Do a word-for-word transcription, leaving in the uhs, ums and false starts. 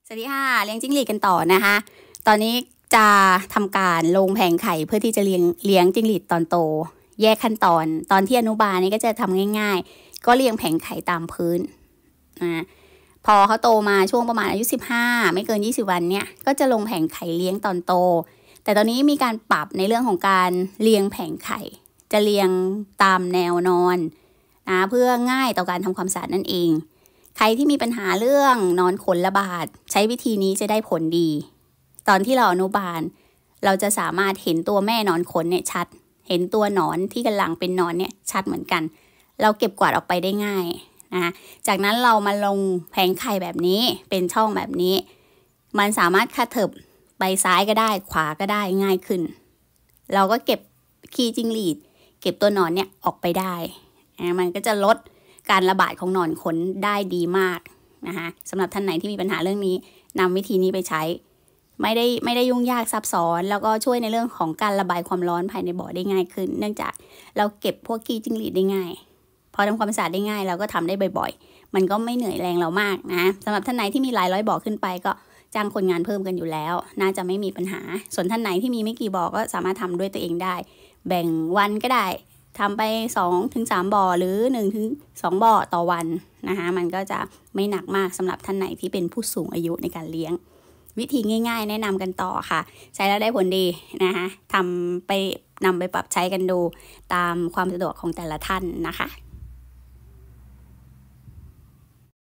สวัสดีค่ะเลี้ยงจิ้งหรีดกันต่อนะคะตอนนี้จะทำการลงแผงไข่เพื่อที่จะเลี้ยงเลี้ยงจิ้งหรีดตอนโตแยกขั้นตอนตอนที่อนุบาลนี้ก็จะทำง่ายๆก็เลี้ยงแผงไข่ตามพื้นนะพอเขาโตมาช่วงประมาณอายุสิบห้าไม่เกินยี่สิบวันเนี่ยก็จะลงแผงไข่เลี้ยงตอนโตแต่ตอนนี้มีการปรับในเรื่องของการเลี้ยงแผงไข่จะเลี้ยงตามแนวนอนนะเพื่อง่ายต่อการทำความสะอาดนั่นเองใครที่มีปัญหาเรื่องนอนขนระบาดใช้วิธีนี้จะได้ผลดีตอนที่เราอนุบาลเราจะสามารถเห็นตัวแม่นอนขนเนี่ยชัดเห็นตัวหนอนที่กำลังเป็นนอนเนี่ยชัดเหมือนกันเราเก็บกวาดออกไปได้ง่ายนะจากนั้นเรามาลงแผงไข่แบบนี้เป็นช่องแบบนี้มันสามารถคาเถิบไปซ้ายก็ได้ขวาก็ได้ง่ายขึ้นเราก็เก็บขี้จิ้งหรีดเก็บตัวหนอนเนี่ยออกไปได้นะมันก็จะลดการระบาดของหนอนขนได้ดีมากนะคะสำหรับท่านไหนที่มีปัญหาเรื่องนี้นำวิธีนี้ไปใช้ไม่ได้ไม่ได้ยุ่งยากซับซ้อนแล้วก็ช่วยในเรื่องของการระบายความร้อนภายในบ่อได้ง่ายขึ้นเนื่องจากเราเก็บพวกขี้จิ้งหรีดได้ง่ายพอทำความสะอาดได้ง่ายเราก็ทำได้บ่อยๆมันก็ไม่เหนื่อยแรงเรามากนะสำหรับท่านไหนที่มีหลายร้อยบ่อขึ้นไปก็จ้างคนงานเพิ่มกันอยู่แล้วน่าจะไม่มีปัญหาส่วนท่านไหนที่มีไม่กี่บ่อก็สามารถทำด้วยตัวเองได้แบ่งวันก็ได้ทำไป สองถึงสาม บ่อหรือ หนึ่งถึงสอง บ่อต่อวันนะคะมันก็จะไม่หนักมากสำหรับท่านไหนที่เป็นผู้สูงอายุในการเลี้ยงวิธีง่ายๆแนะนำกันต่อค่ะใช้แล้วได้ผลดีนะคะทำไปนำไปปรับใช้กันดูตามความสะดวกของแต่ละท่านนะคะ